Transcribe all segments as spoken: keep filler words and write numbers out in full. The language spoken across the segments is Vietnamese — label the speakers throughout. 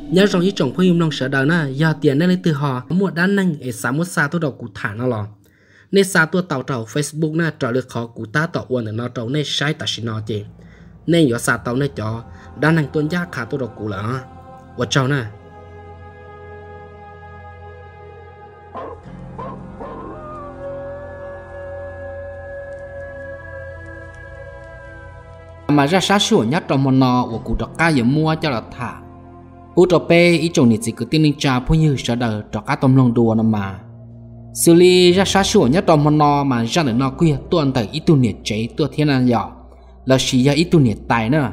Speaker 1: nhớ rằng ý chồng phim nông sở đời na giờ tiền nên lấy từ họ một đan năng để sáng một xa tôi đầu cụ thả nó lò nên xa tôi tạo trầu Facebook na trở được khó cụ ta tạo uẩn để nó trầu nên sai ta xin nó chị nên giờ xa tàu nên cho đan năng tuân giác khá tôi đầu cụ là và chào nè mà ra sát sủa nhất trong một nọ của cụ trọc ca giờ mua cho là thả u trọc pe ý chồng nhiệt chỉ cứ tin linh trà phun như sợ đời trọc cá tôm lông đùa nằm mà xử lý ra sát sủa nhất trong một nọ mà ra được nọ quy tuần tới ít tu nhiệt chế tu thiên an dọ là chỉ ra ít tu nhiệt tài nữa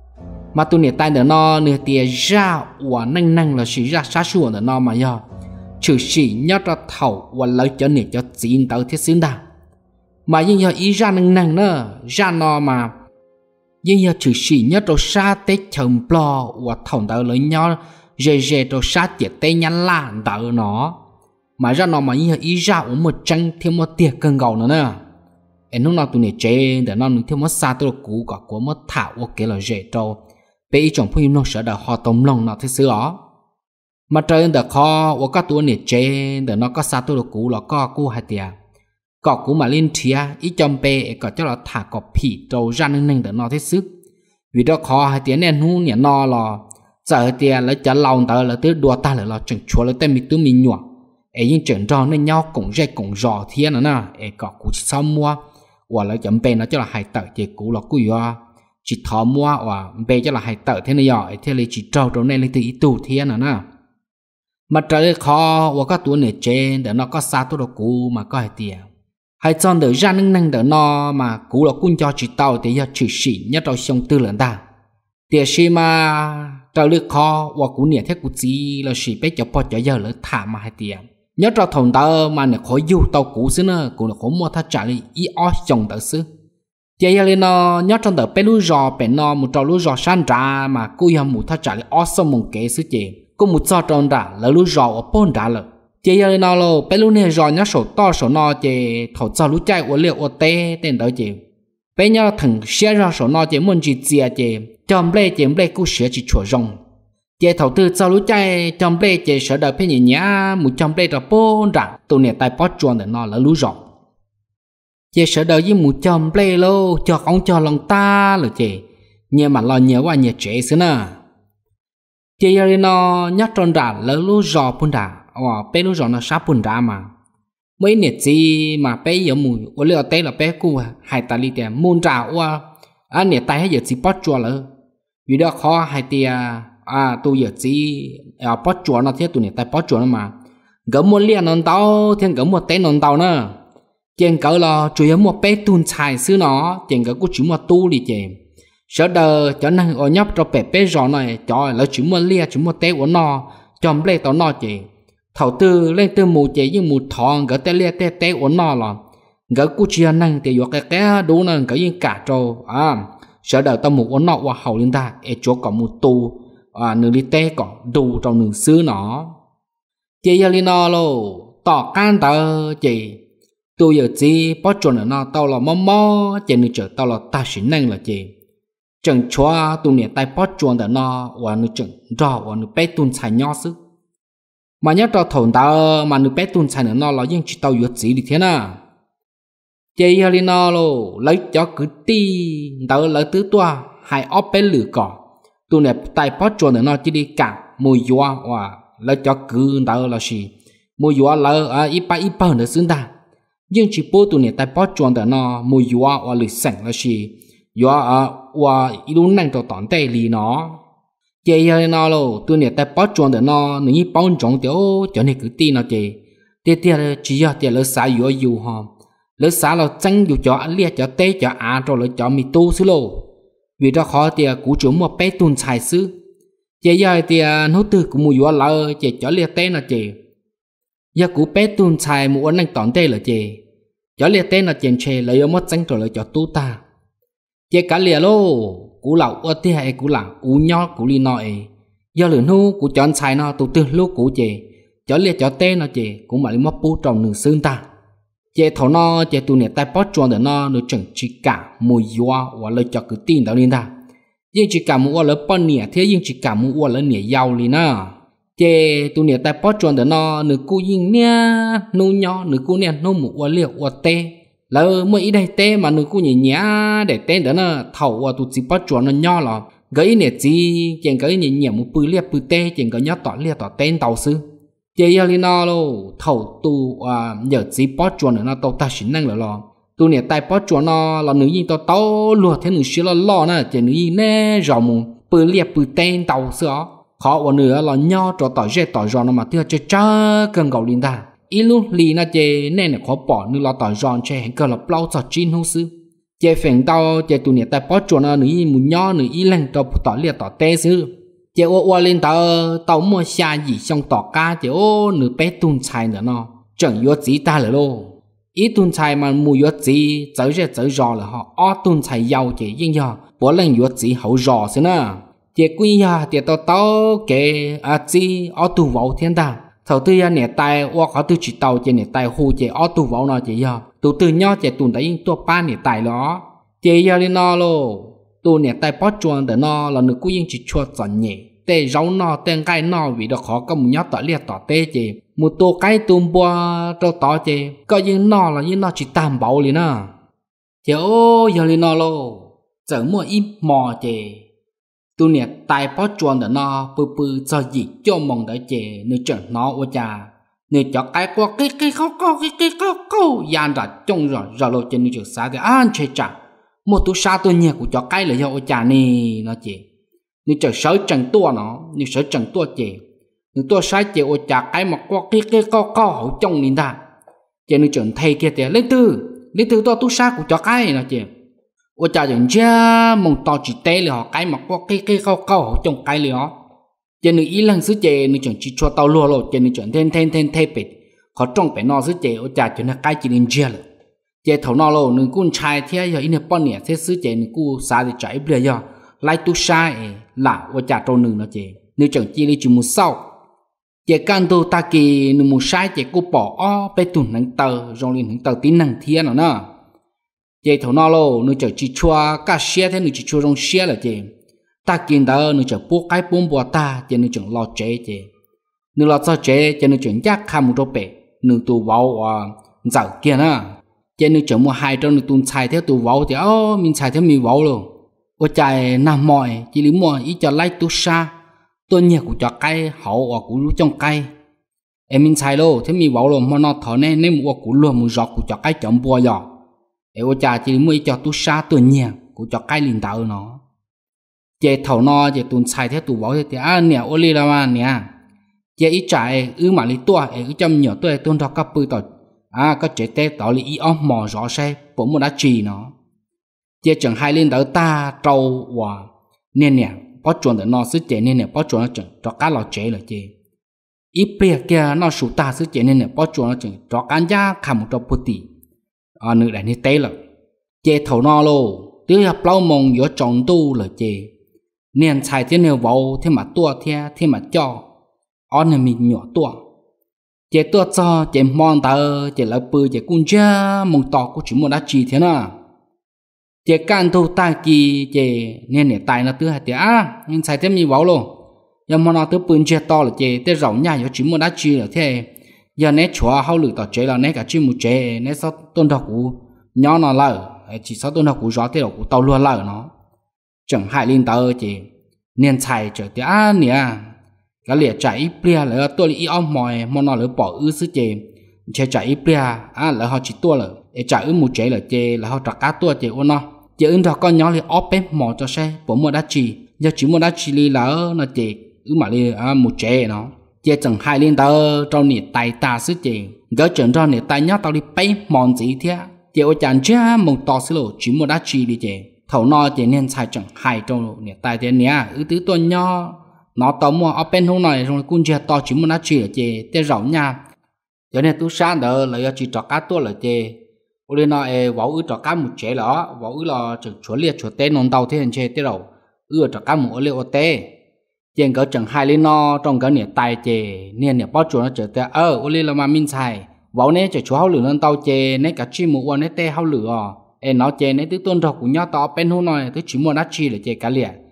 Speaker 1: mà tu nhiệt tài được nọ nửa tiền ra và năng năng là chỉ ra sát sủa được nọ mà do trừ chỉ nhất ra thầu và lấy cho nhiệt cho chín tới thiết xứng đa mà nhưng giờ ý ra năng năng nữa ra nọ mà nhưng giờ chữ sĩ nhất trong sa tết chồng plo và thòng đỡ lấy nhau rề rề trong sa tiệt tê nhăn la đỡ nó mà ra nó mà như ý ra uống một trăng thêm một tiệc cân gầu nữa nè em lúc nào tụi này chế để nó thêm một sa tôi cũ cả của mất thảo ok là rề trâu bé ý chồng phim nó sợ đỡ họ tôm lòng nó thế xứ đó mà trời đỡ khó và các tụi này chế để nó có sa tôi cũ là có cũ hay tiệt cọ cũ mà lên thia ít chồng bè cọ cho nó thả cọ phỉ trâu ra nên nên để nó thế sức vì đó khó hai tiếng nên hu nhẹ no lò giờ tiền lấy trả lòng tờ là tới đùa ta lại là chừng chúa lấy tên mình tứ mình nhọ ấy nhưng chừng trò nên nhau cũng dây cũng giò thiên nữa nè ấy cọ cũ sau mua và lấy chồng bè nó cho là hai tờ chỉ cũ là cũ do chỉ thò mua và bè cho là hai tờ thế này rồi thế là chỉ trâu trâu nên lấy từ ít tù thiên nữa nè mà trời khó và các tuổi này trên để nó có xa tôi đâu cũ mà có hai tiền hay chọn được ra năng năng đỡ no mà cú là quân cho chỉ tàu thì giờ chỉ sĩ nhất trong sông tư lần ta tiền sĩ mà trở lực khó và cú nhẹ thế cú gì là sĩ bé cho bỏ cho giờ lỡ thả mà hai tiền nhất trong thùng tàu mà nó khó du tàu cũ xứ nữa cú là khó mua thắt trả lại ý ó chồng tàu xứ giờ lên nó nhất trong tàu bé lú giò bé no một trâu lú giò san trả mà cú giờ một thắt trả lại ó xong một kế xứ chị cú một trò tròn trả lỡ lú giò ở bốn trả lỡ chị giờ nó lo bé lúc này rồi nhá sổ to sổ no chị thầu cho lũ chạy uống liệu uống tê tên đó chị bé nhá thằng xe ra sổ no chị muốn chị chia chị chồng bé chị bé cũng sẽ chị chùa rong chị thầu tư cho lũ chạy chồng bé chị sợ đợi bé nhỉ nhá một chồng bé rồi bốn rằng tụi này tay bót chuồn để nó là lũ rong chị sợ đợi với một chồng bé lô cho ông cho lòng ta rồi chị nhưng mà lo nhiều quá nhiều trẻ xí nè chị giờ nó nhắc tròn ra lỡ lũ rò bốn đã ờ bé lúc rồi nó sắp bùn ra mà mấy nhiệt gì mà bé giờ mùi ở liệu té là bé cu hai ta đi tiền muôn trả qua à nhiệt tay hay giờ chỉ bắt chua lỡ vì đó khó hai tia à tôi giờ chỉ à bắt chua nó thế tôi nhiệt tay bắt chua nó mà gỡ một liền non tàu thêm gỡ một té non tàu nữa trên cỡ là chủ yếu một bé tuôn xài xứ nó trên cỡ cũng chỉ một tu đi chèm sợ đờ cho năng ở nhóc cho bé bé giò này cho là chỉ một lia chỉ một té của nó cho bé tao nó chèm thầu tư lên từ mù chế như mù thòng gỡ té lia té té uốn nọ là gỡ cú chia năng thì vô cái cái đủ nè gỡ như cả trâu à sợ đợi tao mù uốn nọ qua hậu lên ta để chỗ có một tu à nửa đi té có đủ trong nửa xứ nó chế giờ lên nọ lô tỏ can tờ chị tôi giờ gì bắt chuẩn ở nọ tao là mò mò chế nửa chờ tao là ta xin năng là chị chẳng cho tôi nè tay bắt chuẩn ở nọ và nửa chẳng rõ và nửa bé tuôn xài nhỏ sức mà nhớ cho thằng ta mà nửa bé tuôn xài nữa nó là những chỉ tao yuột gì đi thế nào chơi hơi nó lo lấy cho cứ ti tao lấy tứ toa hai ốp bé lửa cỏ tôi nè tay bắt chuột nữa nó chỉ đi cả mùi gió và lấy cho cứ tao là gì mùi gió là à ít ba ít ba nữa xứng ta nhưng chỉ bố tôi nè tay bắt chuột nữa nó mùi gió và lửa sành là gì gió à và ít lúc năng cho tỏn tay lì nó chơi hơi nó lo tôi nè tay bắt chuột được nó nếu như bao trống tiểu cho nên cứ tin nó chơi tiếp theo chỉ do tiền lỡ xả yếu yếu ha lỡ xả là tranh yếu cho ăn liệt cho tê cho à rồi lỡ cho mi tu xứ lô vì đó khó tiền cú chúng một bé tuôn xài xứ chơi hơi tiền nốt từ của mùi yếu lỡ chơi cho liệt tê nó chơi giờ cú bé tuôn xài một anh tỏn tê là chơi cho liệt tê nó chơi chơi lấy yếu mất tranh rồi lỡ cho tu ta chơi cả liệt lô cú lão ở thế hay cú lão cú nhỏ cú li nói do lửa nu cú chọn xài nó tụ từ lúc cú chè cho liệt cho tên nó chè cũng mà đi mất bút trong nửa xương ta chè thầu nó chè tụ nè tay bót tròn để nó nửa chừng chỉ cả mùi gió và lời cho cứ tin đạo liên ta nhưng chỉ cả mua là bao nhiêu thế nhưng chỉ cả mua là nhiều giàu liền nè chế tụ nhiều tại bắt chọn để nó nửa cú yên nha nô nhỏ nửa cú nè nô mua liều mua tê lỡ mỗi đây tê mà nửa cú nhẹ nhẹ để tê để nó thầu tụ chỉ bắt chọn nó nhỏ là cái này gì chèn cái nhẹ nhẹ một bự liệt bự tê chèn cái nhát tỏ liệt tỏ tên tàu sư chế giờ li nó lo thầu tu à giờ chỉ bắt chọn nó tàu ta xin năng là lo tu nè tại bắt chọn nó là nữ gì tàu tàu luôn thế nữ xí là lo nè chèn nữ gì nè rau mù bự liệt bự tên tàu sư ó khó qua nữa là nho cho tỏi dễ tỏi giòn mà tiêu chơi cha cần gạo linh ta ít lúc lì na chế nên là khó bỏ nữa là tỏi giòn chơi hình cơ là bao giờ chín hông sư chế phèn tao chế tụ nè tại bắt chọn nó nữ gì muốn nho nữ ít lần tao tỏi liệt tỏi tê sư chế ô ô lên tao tao mua xa gì xong tỏ cá chế ô nữ bé tuôn xài nữa nó chẳng yếu gì ta là lô ít tuôn xài mà mua yếu gì tới ra tới giò là họ ó tuôn xài giàu chế nhưng giờ bữa lần yếu gì hậu giò xí nè chế quy ya chế tao tao kể à gì ở tù vào thiên đàng thầu tư ya nè tài hoặc họ tư chỉ tàu chế nè tài hồ chế ở tù vào nó chế ya tụ tư nhau chế tụ đấy tua ba nè tài đó chế ya lên nó lô tụ nè tài bắt chuồn để nó là nữ quy chỉ chua chọn nhẹ tê rau nó tên cái nó vì đó khó có một nhát tỏi liệt tỏi tê chế một tô cái tôm bua trâu tỏi chế có những nó là những nó chỉ tạm bảo liền à chế ô ya lên nó lô chở mua ít mò chế tu nè tài bắt chuồn để nó bự bự cho gì cho mong đợi chế nơi chở nó ô cha nơi cho cái qua cái cái khóc câu cái cái khóc câu gian ra trông rồi rồi lộ trên nơi chở xa thì an chơi chả một tu sa tôi nhẹ của cho cái là do ô cha nè nó chế nơi chở sới chẳng tua nó nơi sới chẳng tua chế nơi tua sai chế ô cha cái mà qua cái cái câu câu hậu trông nhìn ta chế nơi chở thầy kia thì lấy tư lấy tư tua tu sa của cho cái nó chế ô cha chẳng cha mong to chỉ té là họ cái mà có cái cái câu câu trong cái liền trên người ý lần xứ chè người chẳng chỉ cho tao lùa rồi trên người chẳng thêm thêm thêm thêm bệt họ trong bể nó xứ chè ô cha cho nó cái chỉ nên chia rồi chè thầu nó rồi người con trai thế giờ in bao nhiêu thế xứ chè người cu xa thì chạy bây giờ lại tu sai là ô cha trâu nương nó chè người chẳng chỉ đi chỉ một sau chè can tu ta kỳ người một sai chè cu bỏ o bé tụt nắng tờ rồi liền nắng tờ tí nắng thiên rồi nè chế thầu nó lô nó chờ chỉ chua cá xe thế nó chỉ chua trong xe là chế ta kiến đó nó chờ buộc cái bún bò ta chế nó chọn lo chế chế nó lo cho chế chế nó chọn giác khăm một chỗ bể nó tụ vào à dạo kia nè chế nó chọn mua hai trong nó tụ xài theo tụ vào thì ô mình xài theo mình vào luôn ô chạy nằm mỏi chỉ lý mua ít cho lấy tụ xa tôi nhẹ của cho cây hậu và của lú trong cây em mình xài lô thế mình vào luôn mà nó thở nên nên mua của luôn một giọt của cho cây chọn bùa giọt ô cha chỉ mới cho tu sa tu nhẹ của cho cái linh đạo nó chế thầu nó chế tuần xài theo tu bảo thì à nè ô li là mà nè chế ít trái ư mà li tua ư chăm nhỏ tôi tuần cho các bự tỏi à có chế tê tỏi li ý ôm mò rõ xe bố một đã trì nó chế chẳng hai lên đỡ ta trâu và nè nè bắt chuẩn để nó sức chế nè nè bắt chuẩn nó chẳng cho cá lò chế là chế ít bia kia nó sụt ta sức chế nè nè bắt chuẩn nó chẳng cho cá giá khăm một trâu bự tì à nữ đại như thế là chế thầu nó lô tiêu nhập lâu mong giữa tròn tu là chế nên xài thế nào vào thế mà tua thế thế mà cho on là mình nhỏ tua chế tua cho chế mòn tờ chế là bự chế cung cha mong to của chúng một đã chỉ thế nào chế can tu ta kỳ chế nên để tài nó tứ hai tiếng à nhưng xài thế mình vào luôn nhưng mà nó tứ bự chế to là chế thế rộng nhà giữa chúng một đã chỉ là thế giờ nét chúa hậu lử tao chế là nét cả chim một chế nét sao tôn thọ cũ nhỏ nó lở chỉ sao tôn thọ cũ gió thế là cũ tao luôn lở nó chẳng hại linh tao chế nên xài trở tới à nè cái liệt chạy bia là tôi đi om mồi mà nó lỡ bỏ ư sứ chế chế chạy bia à là họ chỉ tua là chạy ư một chế là chế là họ trả cá tua chế ôn nó chế ư thọ con nhỏ thì óp bếp mò cho xe bỏ mua đá chì giờ chỉ mua đá chì li là nó chế ư mà li à một chế nó chế chẳng hai lên tao trong nịt tay ta sức chế gỡ trận trong nịt tay nhát tao đi bay mòn gì thế chế ô chẳng cha một to xí lộ chỉ một đá chi đi chế thầu no chế nên xài chẳng hai trong nịt tay thế nè ư tứ tuần nho nó tao mua ở bên hôm này rồi cũng chế to chỉ một đá chi ở chế thế rộng nha cho nên tôi sáng đỡ lại chỉ cho cá tua là chế ô lên nó vỗ ư cho cá một chế đó vỗ ư là chừng chúa liệt chúa tê non tàu thế hình chế thế đầu ư cho cá một liệt ô tê trên cái chẳng hai lên nó trong cái nền tài chè nền nền bao chuột nó trở tới ờ ô lên là mà minh xài bảo nè chè chúa hao lửa lên tàu chè nè cả chim một nè tê hao lửa em nó chè nè tứ tuần thọ của nhau tao bên hôm nay tứ chỉ mua đá chi là chè cá lìa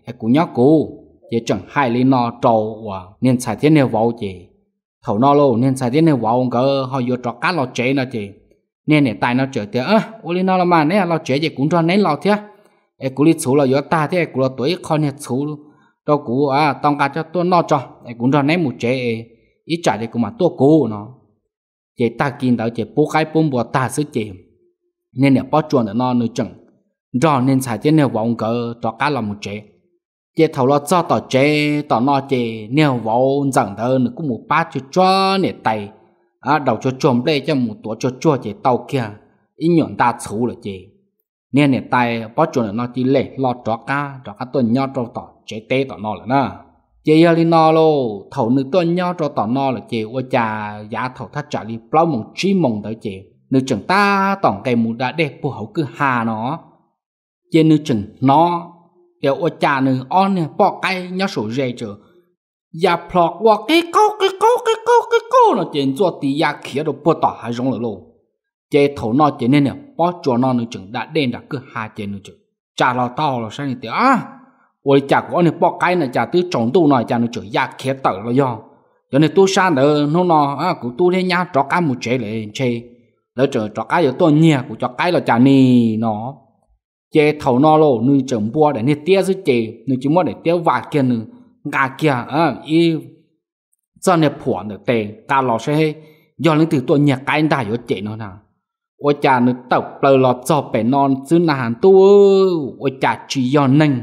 Speaker 1: ai cũng nhớ cũ chỉ chẳng hai lý nó trâu và nên xài thế nào vào chị thầu nó luôn nên xài thế nào vào cơ họ vô trọ cá lo chế nó chị nên để tài nó trở tới ơ ô lý nó là mà nè lo chế chị cũng cho nấy lo thế ai cũng lý số là vô ta thế ai cũng là tuổi con hết số đâu cũ à tông cả cho tôi nó cho ai cũng cho nấy một chế ít trả thì cũng mà tôi cũ nó chị ta kinh tới chị bố cái bún bò ta sức chị nên để bắt chuồn nó nữa chẳng rồi nên xài thế nào vào cơ trọ cá là một chế chị thầu lo cho tỏ chế tỏ nó chị nêu vào rằng thơ nó cũng một bát cho cho nè tay à đầu cho chôm đây cho một tổ cho cho chị tàu kia ý nhọn ta xấu là chị nên nè tay bắt chuẩn nó chỉ lệ lo cho cá cho cá tuần nhau cho tỏ chế tê tỏ nó là na chị giờ đi nó lô thầu nữ tuần nhau cho tỏ nó là chị ôi cha giá thầu thắt trả đi bao mong chi mong tới chị nữ chừng ta tổng cây mù đã đẹp bộ hậu cứ hà nó chị nữ chừng nó điều ở cha nữ on nè bỏ cái nhớ sổ dây chờ ya plot wa cái câu cái câu cái câu cái câu nó chuyện做底下kia都不打还容了喽这头脑这呢把做那呢整đã đen đã cứ hai chuyện nữa chứ cha lo tao lo sao này à我cha của này bỏ cái này cha từ trồng tu này cha nó chửi ya kia tự lo do cho nên tu sang đỡ nó nó à của tu thế nhá cho cái một chế lại chế đỡ chờ cho cái ở tôi nhia của cho cái là cha nì nó chế thầu nó lô nuôi trồng bua để nuôi tia dưới chế nuôi chỉ muốn để tia vài kia nữa gà kia à y cho nên phỏng được tiền ta lo sẽ do những từ tôi nhặt cái đại ở chế nó nào ôi cha nó tập lời lọt cho bé non chứ là hàng tu ôi cha chỉ do nành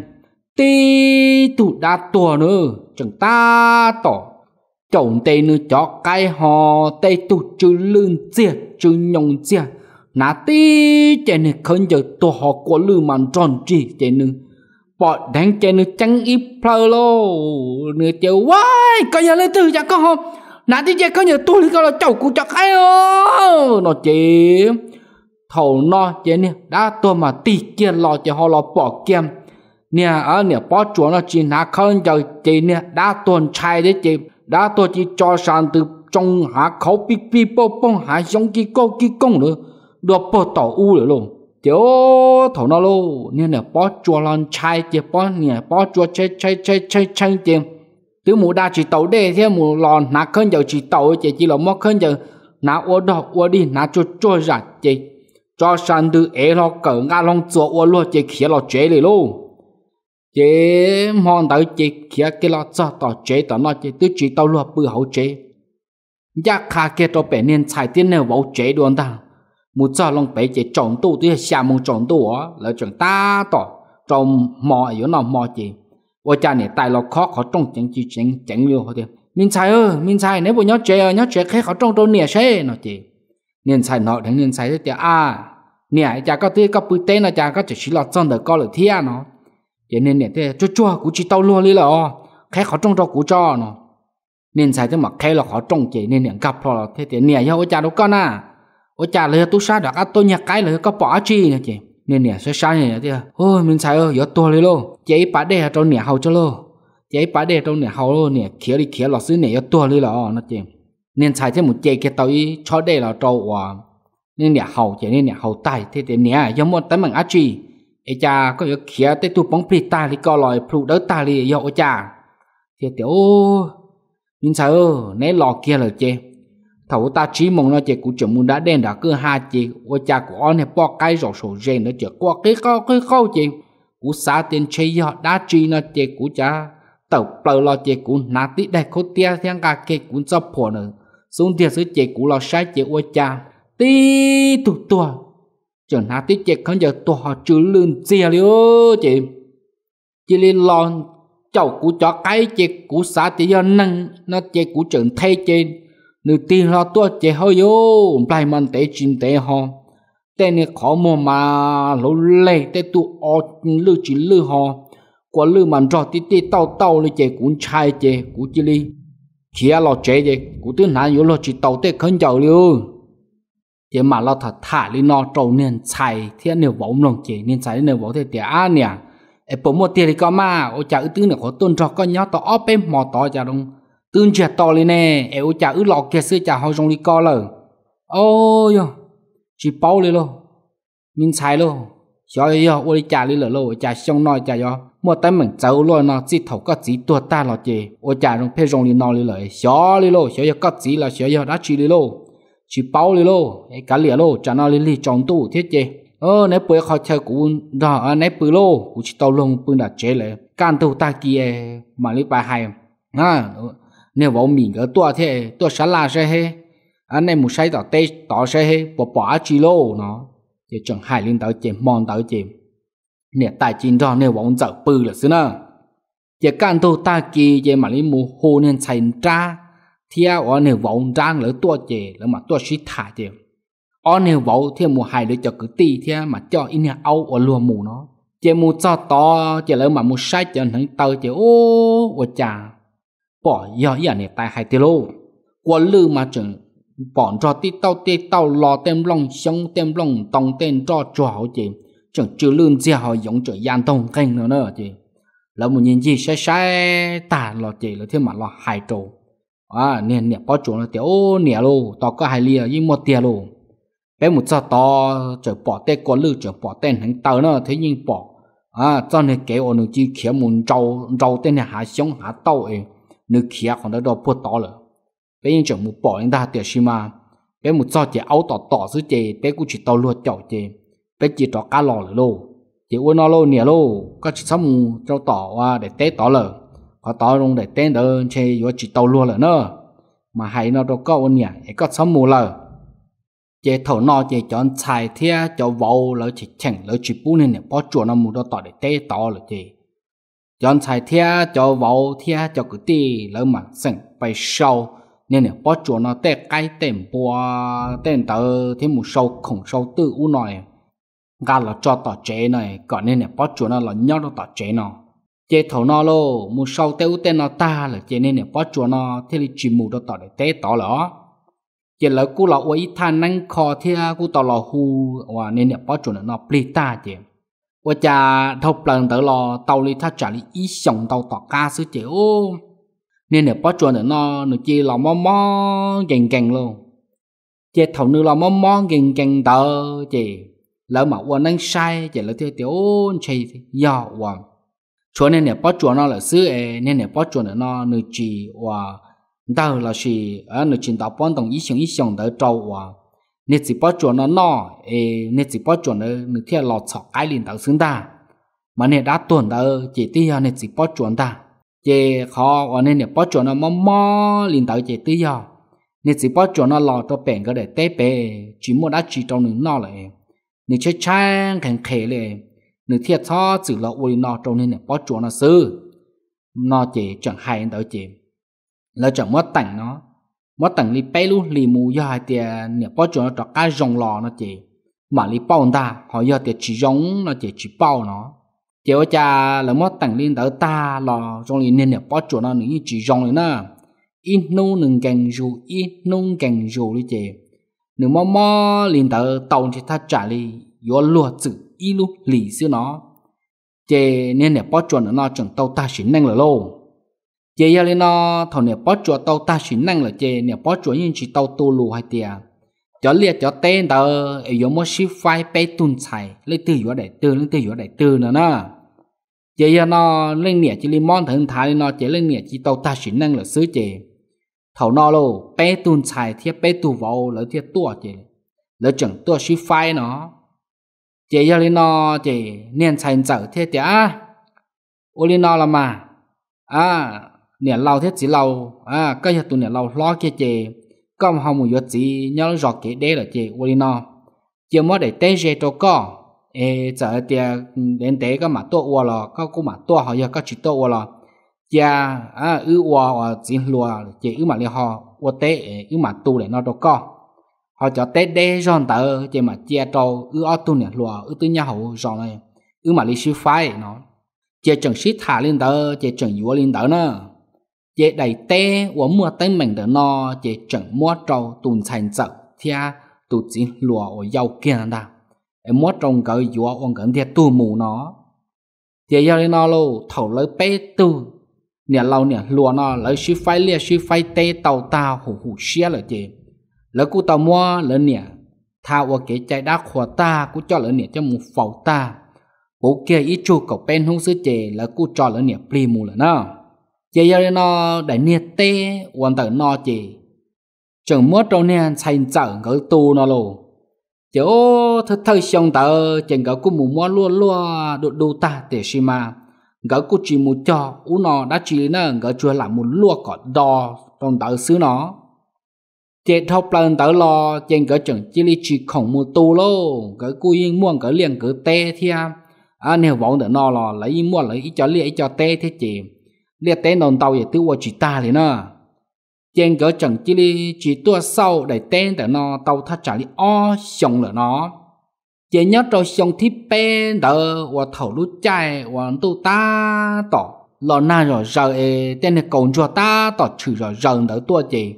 Speaker 1: tí tụ đa tua nữa chẳng ta tỏ chồng tê nữa cho cái họ tê tụ chứ lươn chia chứ nhông chia nà tí chế này khơi giờ tụ họ có lươn màn tròn chỉ chế nữa bỏ đánh chế nữa chẳng ít plơ lô nữa chịu quái coi nhà lên từ chả có không nà tí chế coi nhà tôi đi coi là chậu của chả cái ơ nó chế thầu nó chế nè đã tôi mà tì kia lo chế họ lo bỏ kem nè ở nè bỏ chuột nó chỉ nà khơi giờ chế nè đã tuần trai đấy chế đã tôi chỉ cho sang từ trong hạ khẩu pi pi bô bông hạ giống kia cô kia công nữa được bỏ tàu u rồi luôn chứ thầu nó luôn nên là bỏ chuột lần trai chế bỏ nè bỏ chuột chơi chơi chơi chơi chơi chế từ mùa đã chỉ tàu đây thế mùa lòn nà khơi giờ chỉ tàu chế chỉ là mất khơi giờ nà ô đỏ ô đi nà cho cho ra chế cho sang từ ấy lo cỡ ngã long chỗ ô luôn chế kia lo chế rồi luôn chế mong tới chế kia cái lo cho tao chế tao nói chế tôi chỉ tao lo bự hậu chế giá khá kia tao bé nên xài tiền nào bảo chế luôn ta một giờ long bé chế trồng tu tôi xa mong trồng tu á là chẳng ta tao trồng mò ở nào mò chế ôi cha này tài lo khó khó trồng chẳng chỉ chẳng chẳng nhiều thôi mình xài ơi mình xài nếu bộ nhớ chế nhớ chế khác khó trồng đâu nè xe nó chế nên xài nó thằng nên xài thế à nè cha có tí có bự tên là cha có chỉ là trong đời có được thiên nó cho nên nè thế chua chua cũng chỉ tao luôn đi là khác khó trồng cho cũng cho nó nên xài thế mà khác là khó trồng chế nên nè gặp là thế thì nè cho cha đâu con à ôi cha lấy tôi sát được tôi nhặt cái lấy có bỏ chi nè chị nên nè sẽ sai nè thế ôi mình xài ơi giờ tôi đi luôn chế bà để trong nè hậu cho luôn chế bà để trong nè hậu luôn nè kia đi kia là xứ nè giờ tôi đi là nó chị nên xài thế một chế cái tao cho đây là trâu à nên nè hậu chế nên nè hậu tay thế thì nè giống một tấm bằng á chi ai cha có việc kia tới tụ bóng phi ta đi coi lại phụ đỡ ta đi giờ ôi cha thì tiểu nhưng sao nấy lò kia là chê thầu ta chỉ mong nó chê cũng chẳng muốn đã đen đã cứ hai chê ôi cha của anh này bỏ cái rồi sổ rèn nó chê qua cái câu cái câu chê cũng xa tiền chê giờ đã chi nó chê cũng cha tàu bờ lo chê cũng nát tí đây khô tia thiên cả kê cũng cho phổ nữa xuống tiền sứ chê cũng lo sai chê ôi cha tí tụ tua chẳng hạn tí chế không giờ tôi họ chữ lươn chia liêu chị chỉ lên lon cháu của chó cái chế của xã thì do năng nó chế của trường thay trên nửa tiền lo tôi chế hơi vô bài mình tế chín tế họ tên này khó mà mà lỗ lệ tế tụ ọ lưu chỉ lưu họ qua lưu mình cho tí tí tàu tàu lên chế cũng trai chế của chỉ li kia lo chế chế của thứ nào vô lo chỉ tàu tế không giàu liêu chế mà lo thật thả lên nó trâu nên xài thế nếu vọng lòng chế nên xài nếu vọng thế thì à nè em bố một tiền thì có mà ô cha ư tư này có tôn cho con nhớ tao ốp em mò to cha đông tương chuyện to lên nè em ô cha ư lọ kia xưa cha họ trong đi co lờ ôi yo chỉ bao lên luôn mình xài luôn cho yo ô đi cha lên lờ luôn cha xong nói cha yo mua tay mình cháu luôn nó chỉ thầu có chỉ tua ta là chị ô cha trong phê rong đi nó đi lại xóa đi lô xóa giờ có chỉ là xóa giờ đã chỉ đi lô chỉ bao đi lô cái cá lìa lô cha nó đi đi trong tủ thiết chị ơ nếu bữa khỏi chơi cũng đó nếu bữa lô cũng chỉ tàu lông bữa đã chế lại can tàu ta kia mà lấy bài hay à nếu vào mình cái tua thế tua xả la sẽ hết anh em một sai tỏ tê tỏ sẽ hết bỏ bỏ chỉ lô nó thì chẳng hại lên tới chị mòn tới chị nè tài chính đó nếu vọng dở bự là xứ nè chỉ can tàu ta kia chị mà lấy mù hồ nên chạy ra thì ở nếu vọng ra lỡ tua chị lỡ mà tua suy thải chị ở nếu vọng thì mù hại để cho cứ tì thì mà cho in áo ở lùa mù nó chị mù cho to chị lỡ mà mù sai cho thằng tàu chị ô ô chà bỏ giờ giờ này tài hại tiêu lô qua lư mà chừng bọn cho tí tàu tí tàu lò tem lòng sống tem lòng tòng tên cho trò chị chẳng chữ lương gì họ giống trở gian tông kênh nữa nữa chị là một nhìn gì sai sai tả lò chị là thêm mà lò hại trổ à nè nè bao chỗ là tiểu nè lô tao có hai lia nhưng một tia lô bé một sao to trở bỏ tên qua lư trở bỏ tên thằng tàu nữa thế nhưng bỏ à cho nên kéo ở nơi chi khía muốn trâu trâu tên này hạ sống hạ tàu ấy nơi khía còn đã đo bút to rồi bé nhưng chẳng một bỏ anh ta tiểu xí mà bé một sao chỉ áo tỏ tỏ dưới chị bé cũng chỉ tàu luôn chậu chị bé chỉ trọ cá lò rồi lô chị uốn nó lô nè lô có chỉ xong cho tỏ qua để té tỏ lờ có tỏ luôn để té đỡ chơi vừa chỉ tàu luôn rồi nữa mà hay nó đâu có uốn nè có xong mù lờ chị thầu nó chị chọn xài thia cho vào lỡ chỉ chẳng lỡ chỉ bún nên nè bỏ chuột nó mù đó tỏ để té tỏ rồi chị chọn xài thia cho vào thia cho cái tì lỡ mà sừng bay sâu nên nè bỏ chuột nó té cái tem bùa tem tờ thêm một sâu khổng sâu tự u này gà là cho tỏ chế này còn nên nè bỏ chuột nó là nhóc nó tỏ chế nó chế thầu nó lô một sâu téo tên nó ta là chế nên nè bỏ chuột nó thế thì chỉ mù đó tỏ để té tỏ lỡ chế lỡ cú là uy than năng kho thia cú tỏ lò hu và nên nè bỏ chuột nó pli ta chế và cha thâu lần tới lò tàu li thắt trả li ý sống tàu tỏ ca sứ chế ô nên nè bỏ chuột nó nó chỉ là mò mò gành gành luôn chế thầu nữa là mò mò gành gành tờ chế lỡ mà uốn năng sai chế lỡ theo tiểu chơi giờ uốn cho nên nè bỏ chuột nó là sứ ấy nên nè bỏ chuột nó nó chỉ và đâu là gì ở nó chỉ tạo bọn đồng ý sống ý sống tới trâu và nên chỉ bỏ chuột nó nó ấy nên chỉ bỏ chuột nó nó theo lọt sọc cái liền tới xứng ta mà nên đã tuần tới chỉ tiêu nên chỉ bỏ chuột ta chế khó và nên nè bỏ chuột nó mò mò liền tới chế tiêu nên chỉ bỏ chuột nó lọt cho bèn cái để té bè chỉ muốn đã chỉ trong nó lại nên chơi chang càng khề lại nên thiệt cho chỉ là ui nó trong nên nè bỏ chuột nó sư nó chỉ chẳng hay tới chỉ là chẳng mất tặng nó mất tặng li bé luôn li mù do hai tiền nè bỏ chuột nó cho cái rong lò nó chỉ mà li bao ta họ do tiền chỉ rong nó chỉ chỉ bao nó chỉ ở cha là mất tặng liên tới ta lò trong li nên nè bỏ chuột nó những chỉ rong này nè ít nô nương càng dù ít nông càng dù đi chị nếu mà mà liên tới tàu thì ta trả li yo lúa chữ ít lúc lì xưa nó chị nên nè bỏ chuột nó chẳng tàu ta xỉn năng là lô chị giờ lên nó thằng nè bỏ chuột tàu ta xỉn năng là chị nè bỏ chuột nhưng chỉ tàu tu lù hai tiền cho liệt cho tên tờ ở yo mà ship file pe tun xài lấy từ yo đại từ lấy từ yo đại từ nữa nè chị giờ nó lên nè chỉ lên món thằng thái nó chị lên nè chỉ tàu ta xỉn năng là xứ chị thầu nó lô pe tun xài thiết pe tu vào lấy thiết tua chị lấy chẳng tua ship file nó chị giờ lên nó chị nên xài dở thế chứ ô lên nó là mà à nè lau thế chỉ lau à cái giờ tụi nè lau lo kia chị có mà không một giờ gì nhớ rõ cái đấy là chị ô lên nó chị mới để tên gì cho có ê giờ thì đến tế có mà tua ô là có cũng mà tua họ giờ có chỉ tua ô là cha à ư ô à chỉ lùa chị ư mà li họ ô tế ư mà tu để nó cho có họ cho tết đê giòn tờ chị mà chia trâu ư ở tu nè lùa ư tư nhà hậu giòn này ư mà li sư phái nó chị chẳng xít thả lên tờ chị chẳng dúa lên tờ nữa chị đầy tê uống mua tay mình tờ nó chị chẳng mua trâu tùn thành sợ thia tụt chỉ lùa ở giàu kia ta em mua trồng cái dúa uống cái thia tu mù nó chị giờ lên nó lô thầu lấy bé tu nè lâu nè lùa nó lấy sư phái lia sư phái tê tàu tàu hủ hủ xía là chị lỡ cú tàu mua lỡ nè thao ở cái chạy đá khỏa ta cú cho lỡ nè cho một phẩu ta bố kia ít chú cậu bên không sứ chế là cú trò là niệm pli mù là nó chế giờ nó để niệm tê hoàn toàn nó chế chẳng mất đâu nè thành chẳng cái tu nó lô chế ô thật thời xong tờ chẳng có cú mù mua lua lua đột đu ta để xí mà cái cú chỉ mù cho u nó đã chỉ nó cái chưa làm một lua cọt đo trong tờ xứ nó chế thọc lần tờ lo chẳng có chẳng chỉ li chỉ khổng một tu lô cái cú yên muôn cái liền cái tê thia à nếu vọng được nó là lấy mua lấy ít cho lia ít cho tê thế chị lia tê nón tàu vậy tư qua chỉ ta liền nè trên cái chẳng chỉ li chỉ tua sau để tên để nó tàu thắt trả li o xong là nó chỉ nhớ rồi xong thì bên đỡ và thầu lút chạy và tu ta tỏ lò na rồi giờ tên này còn cho ta tỏ trừ rồi giờ đỡ tua chị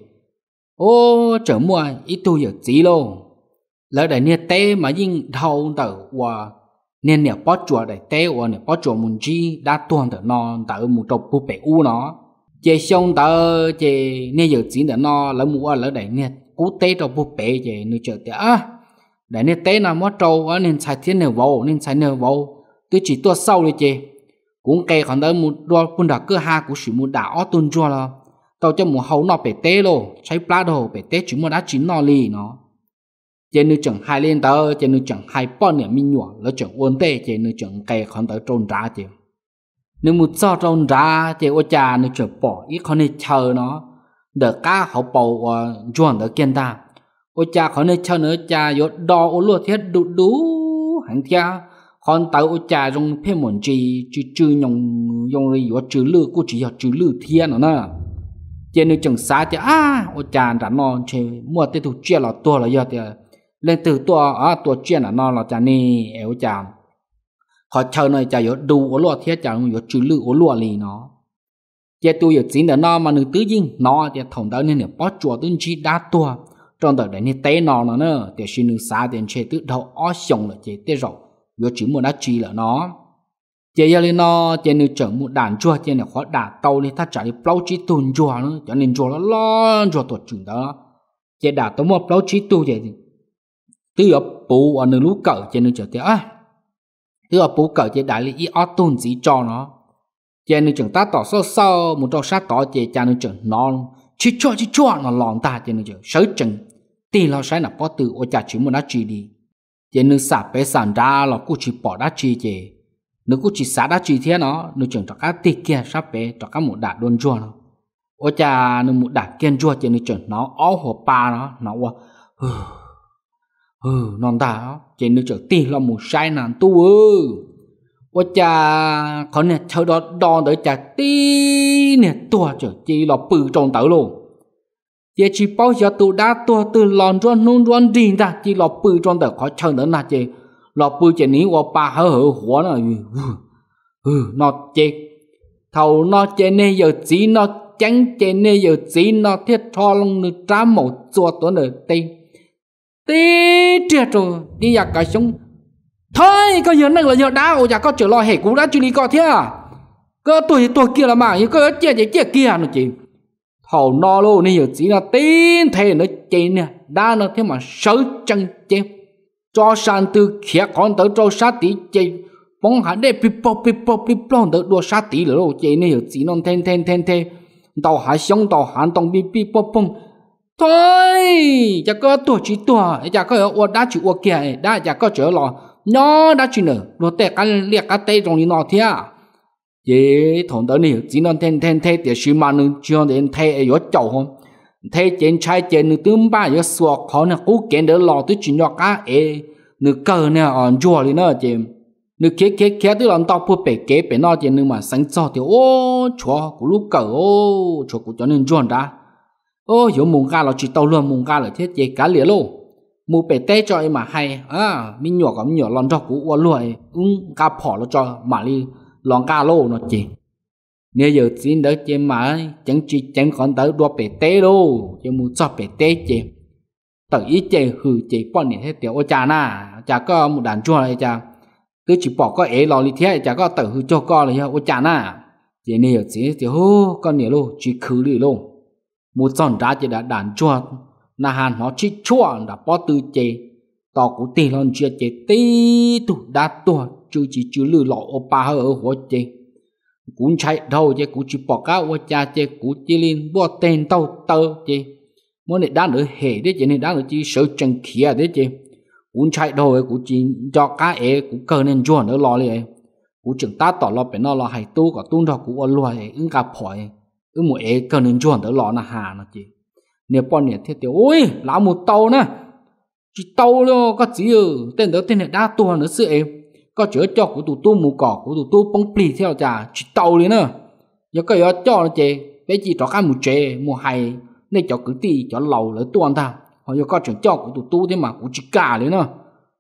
Speaker 1: ô chở mua ít tu giờ gì luôn lỡ để nia tê mà nhưng thầu đỡ và nên nè bó chùa để té và nè bó chùa muốn chi đã tuôn được non tại một trâu búp bể u nó chế xong tờ chế nè giờ chín được nó lỡ mua lỡ để nè cú té trâu búp bể chế nè chờ té à để nè té nào mất trâu á nên xài thiên nè vô nên xài nè vô tôi chỉ tua sau đi chế cũng cây còn đỡ một đôi quân đặc cơ ha cũng chỉ một đảo ở tuần chùa là tao cho một hậu nó bể té luônใช้ปลา đồ bể té chỉ một đá chín nó lì nó trên nữ chẳng hai lên tờ trên nữ chẳng hai bọn niệm minh nhọ lỡ chẳng uốn tê trên nữ chẳng cây còn tới trôn ra chứ nếu một sao trôn ra trên ô cha nữ chẳng bỏ ít con nên chờ nó đỡ cá họ bầu chuẩn đỡ kiên ta ô cha con nên chờ nữa cha yếu đo ô lúa thiết đủ đủ hàng thia con tới ô cha trong phê muốn chi chứ chứ nhung nhung đi yếu chứ lư cô chỉ yếu chứ lư thiên nó nè trên nữ chẳng xa chứ à ô cha đã non chơi mua tê thủ chia là tua là yếu thì lên từ tua à tua chuyện là nó là cha nè eo cha họ chờ này cha yếu đủ ở lúa thiết cha yếu chữ lư ở lúa lì nó cha tôi yếu chính là nó mà nữ tứ dinh nó cha thòng đó nên là bó chùa tương chi đá tua trong đời đấy nên té nó nó nữa để xin nữ xa đến chơi tự đầu ó xong là chơi té rồi yếu chữ một đá chi là nó cha giờ lên nó cha nữ chở một đàn chùa cha này khó đả tàu lên ta trả đi plau chi tuần chùa nữa cho nên chùa nó lo chùa tuột chừng đó cha đả tàu một plau chi tu vậy từ ở bố ở nơi lú cỡ trên nơi chờ tiếc à từ ở bố cỡ trên đại lý ý ở tôn gì cho nó trên nơi chẳng ta tỏ sâu sâu một trò sát tỏ trên cha nơi chẳng non chỉ cho chỉ cho nó lòn ta trên nơi chẳng sới chừng tì lo sái là bỏ từ ô cha chỉ muốn đá chi đi trên nơi xả bé sản ra là cô chỉ bỏ đá chi chè nếu cô chỉ xả đá chi thế nó nơi chẳng cho cá tì kia sắp bé cho cá một đạn đôn chua nó ô cha nơi một đạn kiên chua trên nơi chẳng nó ó hồ pa nó nó qua ừ non ta trên nước trở tì là một sai nàng tu ư ô cha có nè chờ đó đo tới cha tí nè tua trở chi là bự tròn tới luôn giờ chỉ bao giờ tu đã tua từ lòn rôn nôn rôn đi ra chỉ là bự tròn tới khó chờ nữa là chị là bự chỉ ní qua ba hở hở hóa là ừ nó chị thầu nó chị này giờ chỉ nó trắng chị này giờ chỉ nó thiết cho luôn được trả một chùa tuần ở đây tí triệt rồi đi giặc cả sống thôi có giờ năng là giờ đá ồ giặc có trở lo hệ cú đã chưa đi coi thế à cơ tuổi tuổi kia là mà như cơ chia chỉ chia kia nó chỉ thầu no luôn này giờ chỉ là tin thế nó chỉ nè đá nó thế mà sới chân chết cho sàn từ khía con tới cho sát tí chỉ bóng hẳn để pip pop pip pop pip pop tới đua sát tí rồi chỉ này giờ chỉ non thêm thêm thêm thêm tàu hải sống tàu hẳn tàu pip pip pop pop thôi chả có tuổi chỉ tuổi chả có ở đã chịu ở kia đã chả có trở lò nó đã chịu nữa nó tệ cái liệt cái tay trong nó thế à vậy thằng đó này chỉ nên thêm thêm thêm để xí mà nó chưa đến thêm ở chỗ không thêm trên trái trên nó tương ba ở sọt khó nó cố kiện đỡ lò tới chuyện đó cá ê nó cơ nè on chùa đi nữa chị nó kia kia kia tới lần tao phụ bể kế bể nó chị nó mà sáng cho thì ô chùa của lúc cờ ô chùa của cho nên chùa đã ô hiểu mùng ga là chỉ tàu luôn mùng ga là thiết chế cá lìa lô mù bể té cho em mà hay à mình nhỏ có nhỏ lon cho cú qua luôn ừ cá phỏ nó cho mà đi lon cá lô nó chỉ nếu giờ xin đỡ chế mà chẳng chỉ chẳng còn tới đua bể té đâu chứ mù cho bể té chế tự ý chế hư chế bọn này thế tiểu ô cha na cha có một đàn chua này cha cứ chỉ bỏ có ế lò đi thế cha có tự hư cho con này ô cha na chế nếu giờ xin thì hô con này luôn chỉ khử đi luôn một dọn ra chỉ đã đàn chua là hàn nó chỉ chua đã bỏ từ chế tao cũng tiền lon chia chế tí tụ đã tua chứ chỉ chứ lừa lọ ô ba ở hoa chế cũng chạy đâu chế cũng chỉ bỏ cá hoa cha chế cũng chỉ lên bỏ tên tàu tơ chế muốn để đang được hệ đấy chế nên đang được chỉ sợ chân kia đấy chế cũng chạy đâu cũng chỉ cho cá ấy cũng cần nên chuẩn nữa lo liền cũng chừng ta tỏ lo bên nó lo hay tu cả tu đó cũng ôn loài ứng gặp hỏi ứng một ấy cần nên chuẩn nữa lo là hà nó chế nếu bọn này thiết tiểu ôi lão một tàu nè chỉ tàu luôn có gì ừ tên đó tên này đa tua nữa sự em có chữa cho của tụi tu mù cỏ của tụi tu bông pli theo chả chỉ tàu liền nữa giờ cái đó cho nó chế bé chỉ cho cái một chế một hay nên cho cứ tì cho lầu lấy tuần ta họ giờ có chuyện cho của tụi tu thế mà cũng chỉ cả liền nữa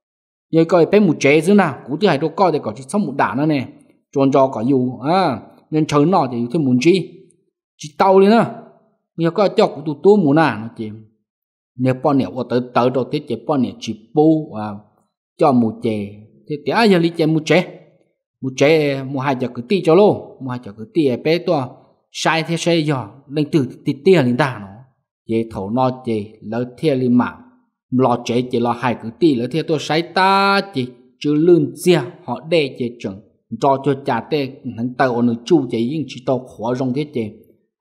Speaker 1: giờ coi bé một chế chứ nào cũng thứ hai đâu coi để có chỉ sống một đạn nữa nè tròn cho có dù à nên chơi nó thì thêm muốn chi chỉ tàu liền nữa giờ có cho của tụi tu muốn à nó chỉ nếu bọn này ở tới tới đầu tiên chỉ bọn này chỉ bu à cho một chè thì tiếc giờ đi chè một chè một chè một hai giờ cứ ti cho lô một hai giờ cứ ti bé to sai thế sai giờ lên từ ti tia lên đà nó chè thầu nó chè lỡ theo lên mạng lò chè chè lò hai cứ ti lỡ theo tôi sai ta chè chưa lươn chia họ đe chè chuẩn cho cho trả tê hắn tàu nó chu chè nhưng chỉ tàu khó rong thế chè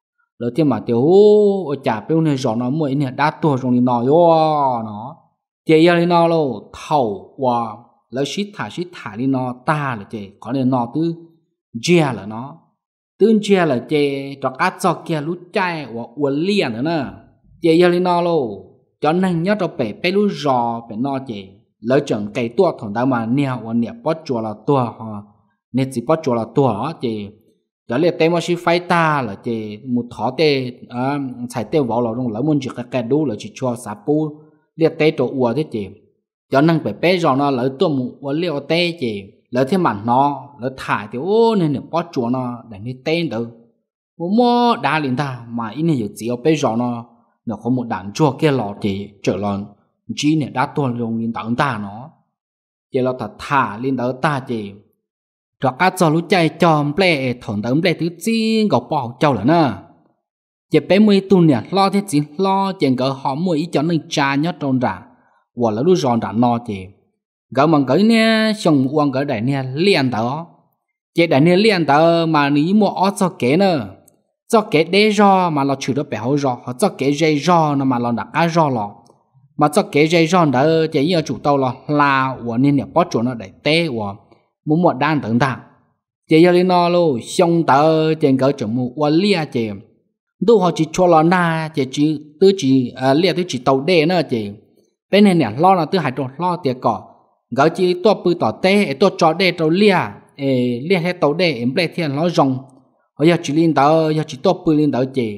Speaker 1: lỡ thêm mà tiểu ô chả biết này rõ nó mỗi này đã tua trong đi nói yo nó chơi giờ đi nó lo thầu qua lỡ xít thả xít thả đi nó ta là chơi có nên nó tư chia là nó tư chia là chơi cho cá cho kia lú chai và uốn liền nữa nè chơi giờ đi nó lo cho nên nhớ cho bể bể lú giò bể nó chơi lỡ chẳng cái tua thằng ta mà neo và neo bắt chùa là tua ha nên chỉ bắt chùa là tua đó chơi đó là tên mà chỉ phải ta là chỉ một thọ tê à xài tê vào là trong lỡ muốn chỉ cái cái đu là chỉ cho sáp pu liệt tê chỗ uo thế chỉ cho nên phải bé rồi nó lỡ tuồng một uo liệt tê chỉ lỡ thêm mặt nó lỡ thải thì ô nên được bắt chuột nó để đi tên được bố mò đá liền ta mà ít này chỉ ở bé rồi nó nó có một đàn chua kia lọt thì trở lon chỉ này đã tuồng dùng liền tặng ta nó chỉ là thật thả liền đỡ ta chỉ cho cá cho lũ chạy chòm ple thằng đấm ple thứ chi gọt bỏ châu là nè chỉ bé mươi tuần nè lo thế gì lo chèn cỡ họ mua ý cho nên cha nhớ tròn ra và là lũ giòn đã no chị gỡ bằng cỡ nè xong uang cỡ đại nè liền đó chị đại nè liền đó mà ní mua ót cho kế nè cho kế đế do mà lo chịu được béo do họ cho kế dây do nó mà lo đặt cá do lo mà cho kế dây do đó chị nhớ chủ tàu lo là và nên nè bắt chỗ nó để té và muốn một đàn tưởng thẳng chị giờ đi nó luôn xong tờ trên cỡ chừng một uốn lia chị đâu họ chỉ cho lo na chị chỉ tứ chỉ lia tứ chỉ tàu đê nữa chị bên này nè lo là tứ hai trộn lo tiệt cỏ gỡ chỉ to bự tỏ tê to chó đê tàu lia lia hay tàu đê em bê thiên nó rong họ giờ chỉ lên tờ giờ chỉ to bự lên tờ chị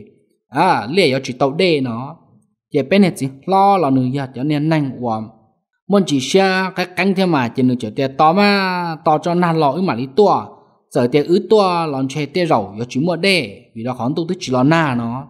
Speaker 1: à lia giờ chỉ tàu đê nó chị bên này chỉ lo là người giờ cho nên nhanh quá muốn chỉ xe cái cánh thế mà chỉ được chở tiền to mà to cho nan lọ mà lý tua giờ tiền ứ tua lon chơi tiền rầu giờ chỉ mua đê vì đó khó tu tức chỉ lo na nó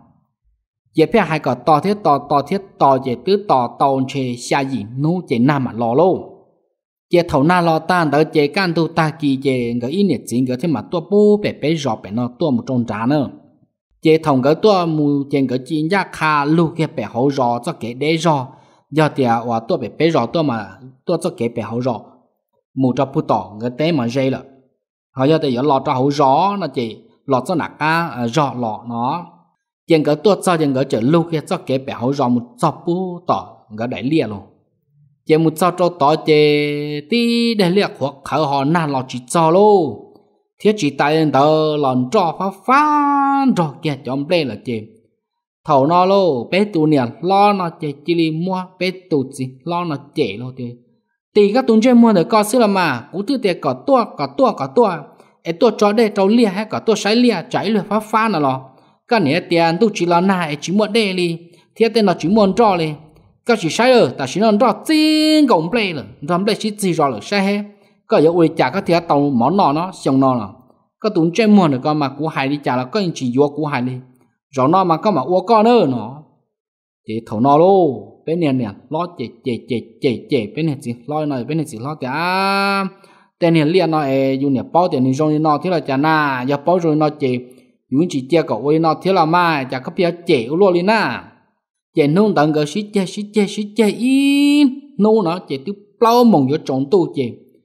Speaker 1: giờ phía hai cái to thiết to to thiết to giờ tứ to to chơi xa gì nô chơi nam mà lò lô giờ thầu na lò tan đỡ chơi can tu ta kỳ giờ cái in nhiệt chính cái thế mà tua bố bể bể rọ bể nó tua một trong trà nữa giờ thầu cái tua mù chơi cái chi nhá kha lu cái bể hậu rọ cho cái đế rọ giờ thì à và tôi bị bé rõ tôi mà tôi cho cái bé hậu rõ một cho phụ tỏ cái té mà dây là họ giờ thì giờ lọt cho hậu rõ nó chỉ lọt cho nạc á rõ lọt nó trên cái tôi cho trên cái chữ lưu kia cho cái bé hậu rõ một cho phụ tỏ cái đại lia luôn trên một cho cho tỏ chế tí đại lia của khởi họ nan lọt chỉ cho luôn thiết chỉ tay lên tờ lòn cho phá phá rõ kia chọn play là chế thầu nó lô bé tụ nè lo nó chạy chỉ li mua bé tụ gì lo nó chạy lo thì thì các tuần chơi mua được có xí là mà cú thứ tiền có tua có tua có tua ấy tua cho đây trâu lia hay có tua sấy lia chạy lừa phá phá nào lo cái này tiền tu chỉ là này chỉ mua đây đi thiết tiền nó chỉ mua cho đi cái chỉ sấy ở ta chỉ nó cho chín gồng play rồi làm play chỉ gì rồi sấy hết có giờ ui trả cái thiết tàu món nọ nó xong nọ là các tuần chơi mua được có mà cú hay đi trả là có anh chỉ vô cú hay đi rồi nó mà có mà uo con nữa nó chỉ thầu nó luôn bên này nè lo chỉ chỉ chỉ chỉ chỉ bên này chỉ lo này bên này chỉ lo cả tên này liền nó ấy dùng nè bao tiền này dùng nó thế là chả na giờ bao rồi nó chỉ dùng chỉ chia cậu ơi nó thế là mai chả có bây chỉ luôn đi na chỉ nung tận cái xí chơi xí chơi xí chơi in nung nó chỉ tiếp bao mong vô trốn tu chỉ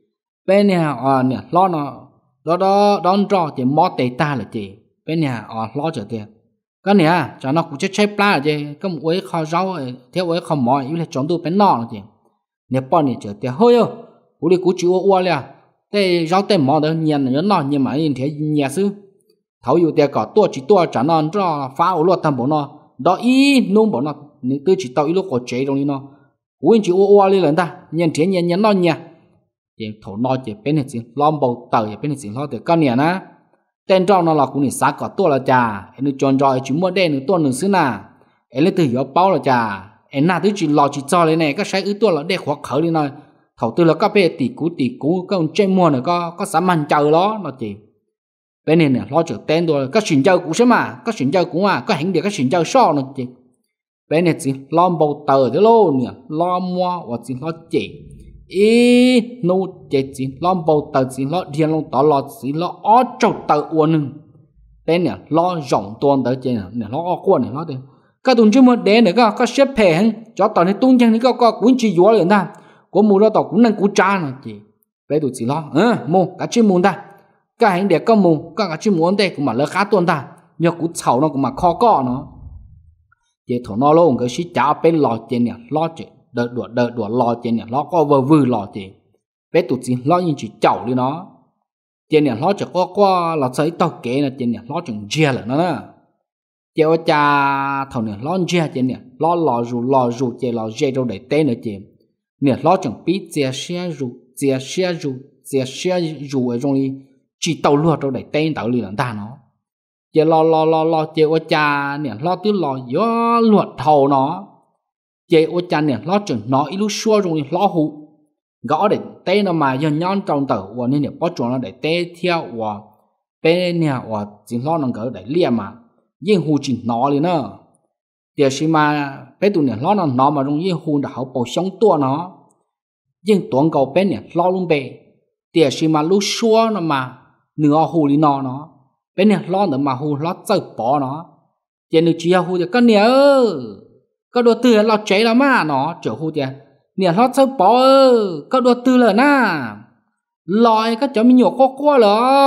Speaker 1: bên nhà à nè lo nó đó đó đón cho chị mót tê ta là chị bên nhà à lo trở tiền cái nè cho nó cũng chết chết pla là chị cái một ấy kho rau theo ấy không mỏi như là chọn tôi bên nọ là chị nè bọn này trở tiền hơi ơ cú đi cú chịu ô liền thế rau tê mỏ đó nhàn nhớ nọ nhưng mà nhìn thấy nhẹ sư thấu yêu tiền có tua chỉ tua trả nó cho phá ô luôn thằng bộ nó đó ý nung bộ nó nếu tôi chỉ tao ý lúc có chế trong đi nó cú chỉ ô ô lên lần ta nhìn thấy nhẹ nhẹ nó nhẹ chị thổ nói chị bên này chị lom bầu tờ bên này chị lo từ con nè na tên trong nó là cũng này sáng có tua là chả em chọn rồi chúng mua đen nữa tua nữa xứ na em lấy từ hiểu bao là chả em na thứ chỉ lo chỉ cho lên này các sai ứ tua là để khoác khởi đi nói thầu tư là các bé tỷ cú tỷ cú các ông chơi mua nữa có có sắm ăn chờ đó nó chị bên này nè lo chữ tên rồi các chuyện chơi cũ xem mà các chuyện chơi cũ à có hành để các chuyện chơi so nó chị bên này chị lom bầu tờ thế luôn nè lo mua hoặc chị lo chị ý nô chế chỉ lo bầu tờ chỉ lo điên long tỏ lo chỉ lo ó trâu tờ uốn nưng bên nè lo rộng tuôn tới trên nè lo ó quan nè lo đây các tuần trước mà đến nữa các các xếp phe hắn cho tao này tung chân này các các cũng chỉ dọa liền ta có mua đó tao cũng năng cú cha nè chị bên tụi chỉ lo ờ mua cả chim muốn ta các hành để các mua các cả chim muốn đây cũng mà lỡ khá tuôn ta nhờ cú chảo nó cũng mà kho cọ nó chị thổ nó luôn cái xí chảo bên lò trên nè lo chị đợt đùa đợt đùa lò trên nhà nó có vờ vư lò thì bé tụt gì lo như chỉ chậu đi nó trên nhà nó chỉ có qua là thấy tao kể là trên nhà nó chừng chia là nó nè chiều cha thầu nhà nó chia trên nhà nó lò rù lò rù trên lò dây đâu để tên nữa chị nhà nó chừng bí chia xe rù chia xe rù chia xe rù ở trong đi chỉ tàu lúa đâu để tên tàu liền ta nó chỉ lò lò lò lò chiều cha nhà nó cứ lò gió luộc thầu nó chị ô chan nè lo chừng nó ít lúc xua rồi lo hụ gõ để tê nó mà giờ nhon trong tờ và nên nè bắt chuột nó để tê theo và bên nè và chỉ lo nó gỡ để lia mà yên hụ chỉ nó liền nữa giờ xí mà bé tụi nè lo nó nó mà trong yên hụ đã hậu bổ sống tua nó yên tuần cầu bên nè lo luôn bề giờ xí mà lúc xua nó mà nửa hụ đi nó nó bên nè lo nữa mà hụ lo chơi bỏ nó giờ nửa chỉ hụ thì con nè có đồ từ là cháy là mà nó trở hụt tiền nè nó sắp bỏ có đồ từ là na lòi các cháu mình nhổ có qua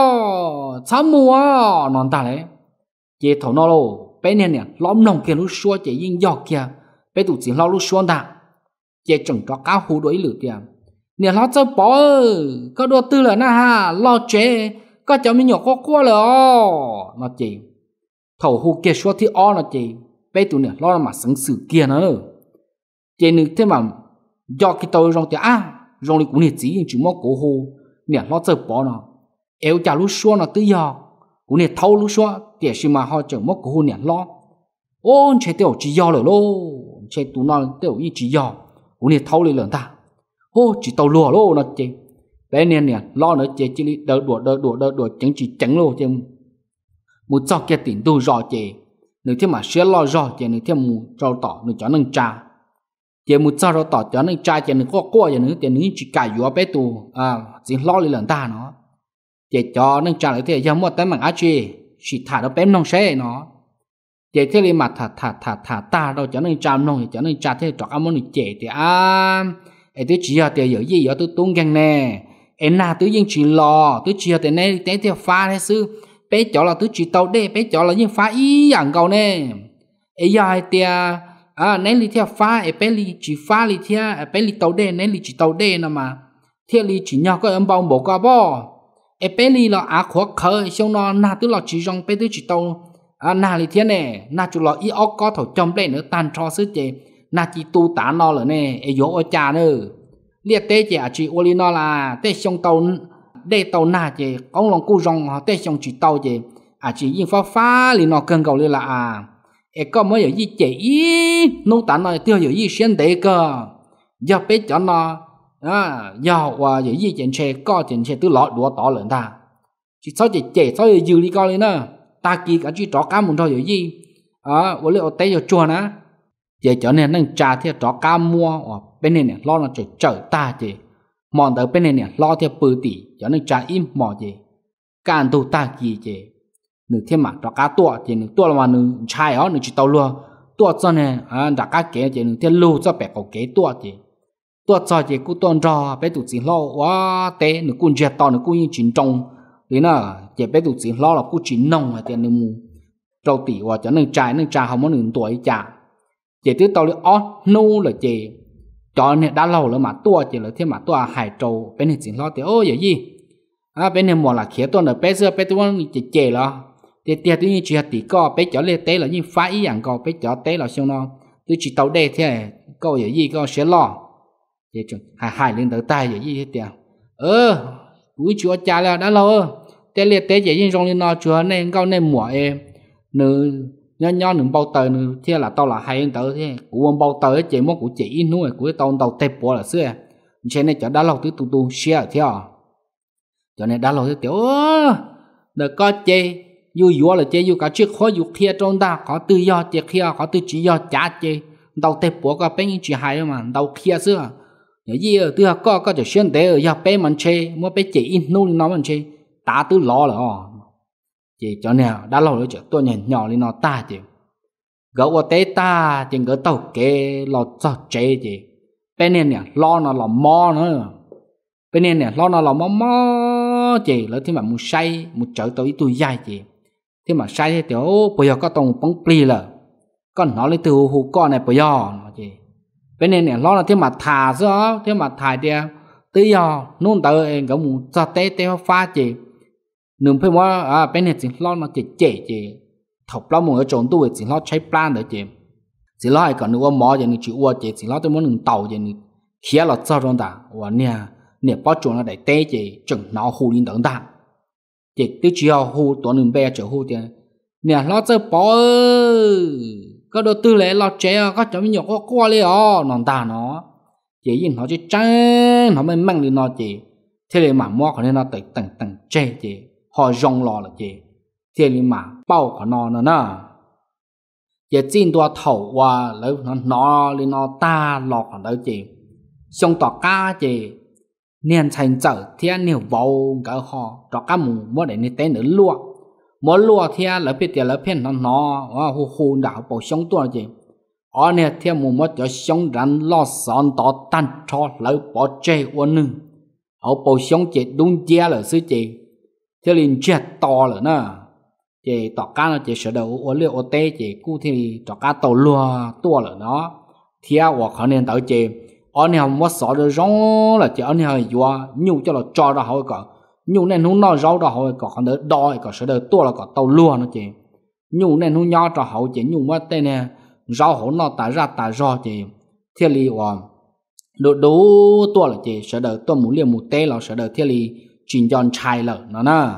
Speaker 1: là sao mua non ta đấy chị thầu nó lô bé nè nè lõm nồng kia lúc xua chị yên giọt kia bé tụt chỉ lo lúc xua ta chị chẳng cho cá hú đuổi lửa tiền nè nó sắp bỏ có đồ từ là na ha lo chế có cháu mình nhổ có qua là nó chị thầu hú kia xua thì o nó chị bé tụi này lo mà sẵn sự kia nữa trên nữa thế mà do cái tôi rong thì à rong thì cũng nhiệt chỉ chỉ mua cổ hồ nè lo chơi bỏ nó eo chả lúc xua nó tự do cũng nhiệt thâu lúc xua để xem mà họ chẳng mua cổ hồ nè lo ôn chơi tiểu chỉ do rồi lô chơi tụi nó tiểu ý chỉ do cũng nhiệt thâu lên lần ta ô chỉ tàu lùa lô nó chơi bé nè nè lo nó chơi chỉ đỡ đùa đỡ đùa đỡ đùa chẳng chỉ chẳng lô chơi một cho kia tỉnh tu rõ chơi nếu thế mà sẽ lo rõ thì nếu thế mu trâu tỏ nếu cho nâng trà thì mu trâu tỏ cho nâng trà thì nếu có qua thì nếu thì nếu chỉ cài vô bé tu à chỉ lo lên lần ta nó thì cho nâng trà lại thì giờ mua tới bằng áo chi chỉ thả nó bé nông xe nó thì thế này mà thả thả thả thả ta đâu cho nâng trà nông thì cho nâng trà thế cho ăn món này chè thì à ấy tôi chỉ là thì giờ gì giờ tôi tung gang nè em nào tôi yên chỉ lo tôi chỉ là thì này thế thì pha thế sư bé chó là tôi chỉ tàu đê bé chó là những phá ý dạng cầu nè ấy giờ thì à nãy li theo phá ấy bé li chỉ phá li theo bé li tàu đê nãy li chỉ tàu đê nè mà theo li chỉ nhau có âm bao bộ có bo ấy bé li là á khó khơi xong nó na tôi là chỉ trong bé tôi chỉ tàu à na li theo nè na chú là ý ốc có thầu trong bé nữa tan cho sức chế na chỉ tu tán nó rồi nè ấy dỗ ở cha nữa liệt tế chỉ à chỉ ô li nó là tế xong tàu để tàu na chị ông lòng cu rong họ tê xong chỉ tàu chị à chỉ yên phá phá liền nó cần cầu lên là à em có mới ở gì chị nông tản nói tiêu ở gì xuyên để cơ giờ bé cho nó à giờ và ở gì chuyện xe có chuyện xe tứ lọ đùa tỏ lên ta chỉ sao chị chị sao dư đi coi lên nữa ta kỳ cả chỉ trọ cá muốn thôi ở gì à với lại ở tây ở chùa nữa chị cho nên nâng trà theo trọ cá mua ở bên này nè lo nó trời trời ta chị mòn tới bên này nè lo theo bự tỷ cho nên trả im mò gì càng tu ta gì gì nửa thiên mà cho cá tua thì nửa tua là mà nửa chai ó nửa chỉ tàu luôn tua cho này à đã cá kế thì nửa thiên lưu cho bẻ cầu kế tua gì tua cho chị cô tuần trò bé tụt chỉ lo quá té nữa cô giật to nữa cô như chín trồng thế nào chị bé tụt chỉ lo là cô chín nông là tiền nữa mù trâu tỷ và cho nên trái nên trà không có nửa tuổi trả chị tiếp tao đi ó nô là chị cho nên đã lâu rồi mà tua chị là thêm mà tua hải trâu bên này chỉ lo thì ô vậy gì à bên này một là khía tuần là bé xưa bé tuần chị chị là thì tiền tự nhiên chỉ là tỷ co bé cho lên té là như phá ý dạng co bé cho té là xong nó tôi chỉ tàu đây thế câu vậy gì câu sẽ lo vậy chứ hài hài lên tới tay vậy gì hết tiền ơ úi chúa cha là đã lâu té liệt té vậy nhưng trong lên nó chúa nên câu nên mùa em nữ nhớ nhớ nữ bao tờ nữ thế là tao là hay hơn tới thế của bao tờ chị mua của chị nuôi của tao tao tép bỏ là xưa cho nên cho đã lâu tới tu tu share theo cho nên đã lâu tới tiểu được có chị dù dù là chị dù cả chiếc khó dù kia trong ta có tự do chị kia có tự chỉ do trả chị tao tép bỏ có bé những chuyện hay mà tao kia xưa nhớ gì ở từ có có cho xuyên để ở nhà bé mình chơi mua bé chị in nuôi nó mình chơi ta tự lo là chị cho nên đã lâu rồi chứ tôi nhỏ nhỏ lên nó ta chị gấu ở tế ta chỉ gấu tàu kê lo cho chế chị bên này nè lo nó là mò nữa bên này nè lo nó là mò mò chị lấy thêm mà một say một chợ tôi tôi dài chị thêm mà say thì tiểu bây giờ có tông bóng pli là con nó lấy từ hồ con này bây giờ chị bên này nè lo là thêm mà thả nữa thêm mà thả đi tự do nôn tới gấu một cho tế tế pha chị nương phải mua à bên này chỉ lo nó chỉ chế chị thọc lo một cái chỗ tôi chỉ lo cháy plan đấy chị chỉ lo hay còn nữa mỏ vậy thì chịu qua chị chỉ lo tôi muốn nương tàu vậy thì khía là sao rồi ta và nè nè bao chỗ nó để té chị chừng nó hù lên等ta chị tôi chỉ học hù tuần nương bé chở hù tiền nè lo chơi bỏ có đầu tư lẽ lo chế có chấm nhọc có qua liền ó non ta nó chị nhìn nó chỉ trắng nó mới mang lên nó chị thế thì mà mua còn nên nó tự tầng tầng chế chị họ rong lò là chị thế thì mà bao của nó nữa nè giờ chín tua thầu qua lấy nó nó lên nó ta lò còn đâu chị xong tỏ cá chị niên thành trở thiên nhiều bầu cả họ cho cá mù mua để nên tên nữa lúa mua lúa thiên lấy biết tiền lấy phiền nó nó hù hù đảo bầu xong tua chị ở nè thiên mù mua cho xong rắn lo son tỏ tan cho lấy bỏ chơi uốn nưng ở bầu xong chị đúng chia là sư chị thế liền chết to rồi nè chị tỏ cá nó chị sợ đầu uốn liệu ô tê chị cu thì tỏ cá tàu lùa tua rồi nó theo hoặc họ nên tới chị ở này không có sợ được rong là chị ở này vừa nhu cho là cho ra hỏi cả nhu nên nó nó rau ra hỏi cả còn đỡ đòi cả sợ đời tua là cả tàu lùa nó chị nhu nên nó nhỏ cho hậu chị nhu mất tên nè rau hổ nó tại ra tại do chị thế li và đủ đủ tua là chị sợ đời tôi muốn liền một tê là sợ đời thế li chuyển chọn trai lợ nó nè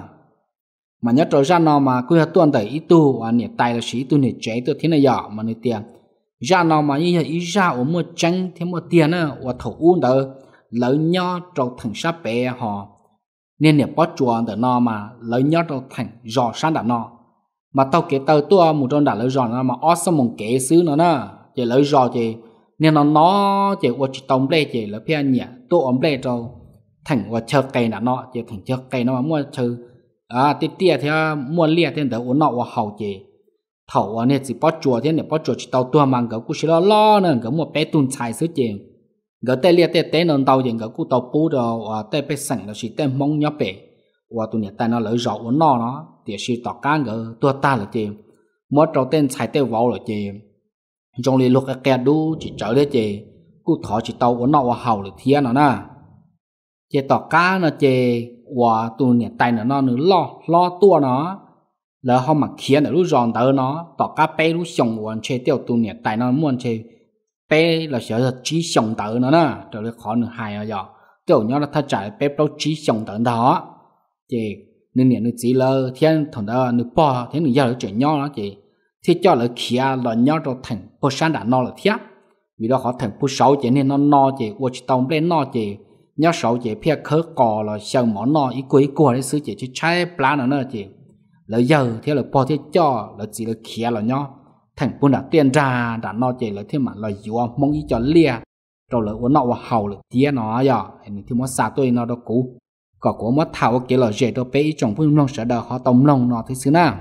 Speaker 1: mà nhớ trở ra nó mà cứ tuần tới ít tu và nhiệt tài là sĩ tu nhiệt chế tôi thế này giờ mà nhiệt tiền ra nó mà như ý ra ở một tranh thêm một tiền nữa và thầu uống đỡ lấy nhau trong thằng sắp bé họ nên nhiệt bắt chuồn từ nó mà lấy nhau trong thằng giò sáng đặt nó mà tao kể tao tua một trong đặt lấy giò nó mà ót xong một kế xứ nó nè chỉ lấy giò chỉ nên nó nó chỉ qua chỉ tông play chỉ lấy phía nhẹ tôi ôm play cho thành và chờ cây là nó chỉ thành chờ cây nó mà mua chờ à tiệt tiệt thì mua liệt thì đỡ uống nọ và hậu chỉ thầu anh chỉ bắt chuột thế này bắt chuột chỉ tàu tua mang cái cú xí lo lo nữa cái một bé tuôn xài sứ chèn cái tay liệt tay tay nó tàu chèn cái cú tàu bù đó và tay bé sành nó chỉ tay mông nhóc bé và tụi này tay nó lỡ rọ uống nọ nó thì chỉ tàu cá cái tua ta là chèn mất trâu tên xài tay vào là chèn trong lì lúc cái kẹt đu chỉ trở lên chèn cú thọ chỉ tàu uống nọ và hậu là thiên nó nè chèn tàu cá nó chèn và tụi này tay nó nó lo lo tua nó là họ mặc khiến ở lúc giòn tới nó tỏ cá bé lúc sống hoàn chơi tiêu tu nhiệt tại nó muốn chơi bé là sẽ chỉ sống tới nó nè rồi lại khó nữa hài ở giờ tiểu nhau là thay trái bé đâu chỉ sống tới đó chị nên nhiệt nó chỉ là thiên thằng đó nó bỏ thế nó giờ nó chuyển nhau nó chị thì cho là kia là nhau cho thành bữa sáng đã no là thiết vì đó họ thành bữa sáu chị nên nó no chị qua chỉ tông bên no chị nhớ sáu chị phía khớ cò là sờ món no ý cuối của đấy xứ chị chỉ trái plan nó nữa chị lấy giờ thế là bỏ thế cho là chỉ là kia là nhau thành buôn đã tiền ra đã nó chỉ là thêm mà là vừa mong ý cho lia rồi là uống nọ và hầu là tía nó giờ thì thì mất xa tôi nó đâu cũ có của mất thảo kia là dễ đâu bé trong phương long sẽ đỡ họ tông long nó thế xứ nào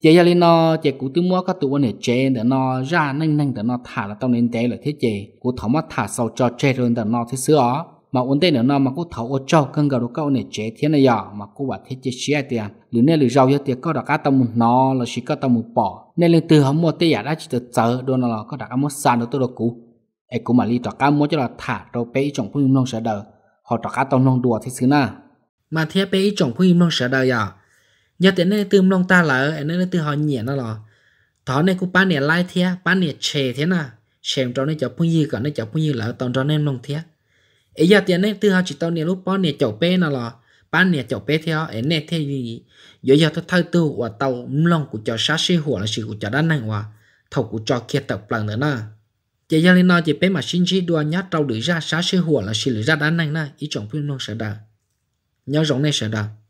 Speaker 1: chị giờ lên nó chị cũng tiêu mua các tụ này chế để nó ra nhanh nhanh để nó thả là tao nên té là thế chị cũng thấu mắt thả sau cho chế rồi để nó thế sữa mà vấn đề nữa nó mà cũng thấu ở cho cân gạo đồ câu này chế thế này giờ mà cũng bảo thế chị xé tiền lứa này lứa rau cho tiền có đặc cá tao một nó là chỉ có tao một bỏ nên lên từ hôm mua tây giả đã chỉ được chờ đôi nó là có đặc cá mất sàn được tôi đâu cũ ấy cũng mà li đặc cá mua cho là thả rồi bé chồng phun nông sợ đời họ đặc cá tao nông đùa thế xứ na mà thế bé chồng phun nông sợ đời giờ giờ tiền này từ nông ta là ở nên từ họ nhẹ nó là thọ này cũng bán này lai thế bán này chè thế nào xem cho nên cho phun gì cả nên cho phun gì là tao cho nên nông thế ấy giờ tiền này từ họ chỉ tao này lúc bán này chậu bé nào là bán này chậu bé theo ấy này thế gì giờ giờ tôi thay từ và tàu lòng của cho sát sinh hoạt là sự của cho đan này và thầu của cho kia tập lần nữa nè giờ giờ lên nói chỉ bé mà sinh chỉ đua nhát trâu đuổi ra sát sinh hoạt là sự ra đan này nè ý trọng phim non sợ đà nhớ giống này sợ đà